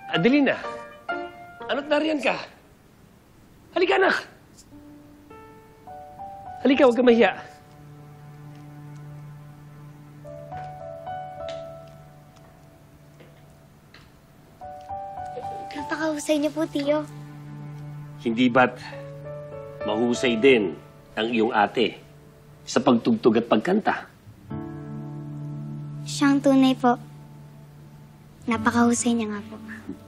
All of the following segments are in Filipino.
Adelina, ano't nariyan ka? Halika, anak! Halika, huwag ka mahiya. Napakahusay niyo po, Tiyo. Hindi ba't mahusay din ang iyong ate sa pagtugtog at pagkanta? Siyang tunay po. Napakahusay niya nga po.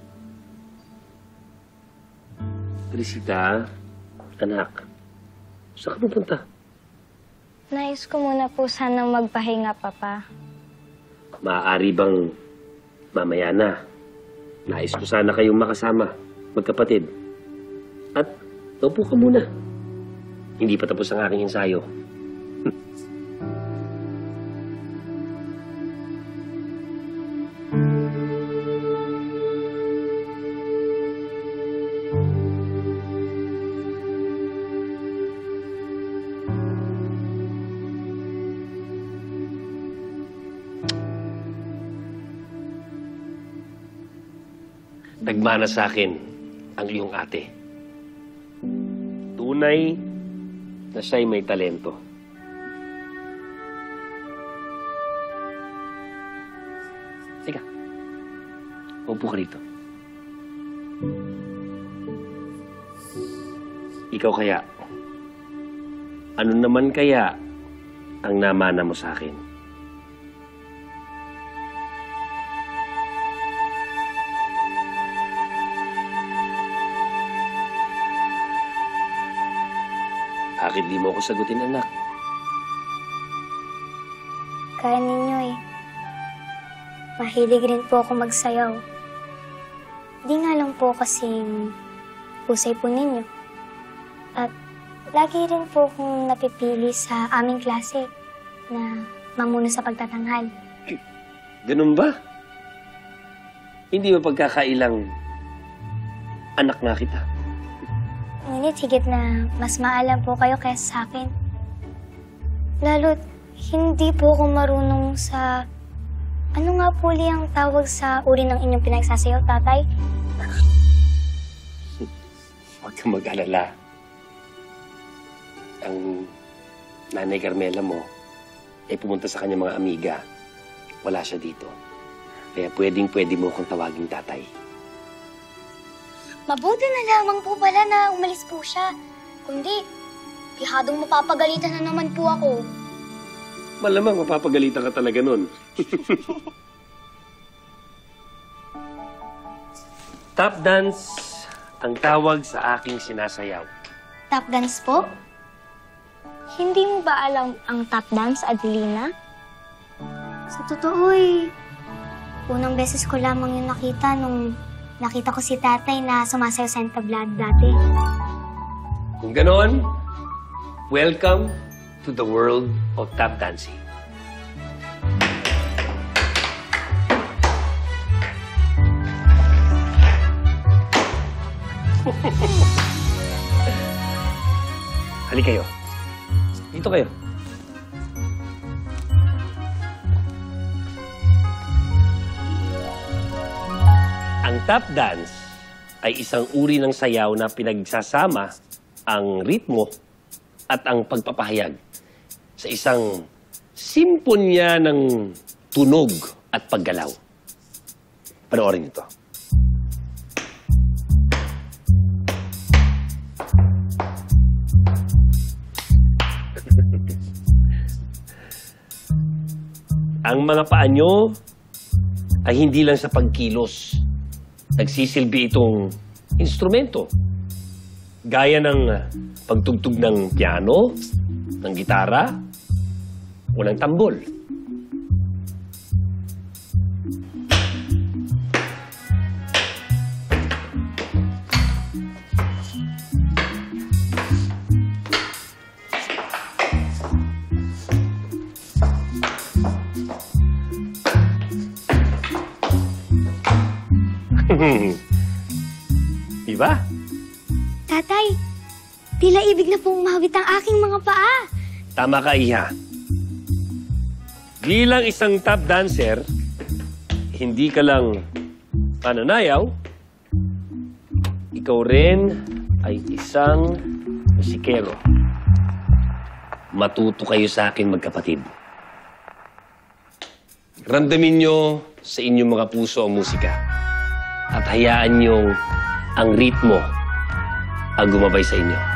Trisita, anak, saan ka pupunta? Nais ko muna po sanang magpahinga, Papa. Maaari bang mamaya na? Nais ko sana kayong makasama, magkapatid. At naupo ka muna. Hindi pa tapos ang aking ensayo. Nagmana sa akin ang iyong ate. Tunay na siya'y may talento. Teka, upo ka rito. Ikaw kaya, ano naman kaya ang namana mo sa akin? Bakit di mo ako sagutin, anak? Kaya ninyo eh. Mahilig rin po ako magsayaw. Di nga lang po kasing husay po ninyo. At lagi rin po akong napipili sa aming klase na mamuno sa pagtatanghal. Ganun ba? Hindi ba pagkakailang anak na kita? Ngunit higit na mas maalam po kayo kaysa sa akin. Lalo't hindi po ako marunong sa... Ano nga po ang tawag sa uri ng inyong pinagsasayaw, tatay? Huwag kang mag-alala. Ang nanay Carmela mo ay pumunta sa kanyang mga amiga. Wala siya dito. Kaya pwedeng-pwede mo akong tawaging tatay. Mabuti na lamang po pala na umalis po siya. Kundi, pihadong mapapagalitan na naman po ako. Malamang mapapagalitan ka talaga nun. Tap dance ang tawag sa aking sinasayaw. Tap dance po? Hindi mo ba alam ang tap dance, Adelina? Sa totoo unang beses ko lamang yung nakita nung nakita ko si tatay na sumasayaw sa entablado dati. Kung ganon, welcome to the world of tap dancing. Halika kayo. Dito kayo. Ang tap dance ay isang uri ng sayaw na pinagsasama ang ritmo at ang pagpapahayag sa isang simponya ng tunog at paggalaw. Panoorin ito. Ang mga paa nyo ay hindi lang sa pagkilos. Nagsisilbi itong instrumento. Gaya ng pagtugtog ng piano, ng gitara, o ng tambol. Diba? Tatay, tila ibig na pong umawit ang aking mga paa. Tama ka, Iha. Bilang isang tap dancer, hindi ka lang pananayaw, ikaw rin ay isang musikero. Matuto kayo sa akin, magkapatid. Ramdamin nyo sa inyong mga puso ang musika. At hayaan nyo ang ritmo ang gumabay sa inyo.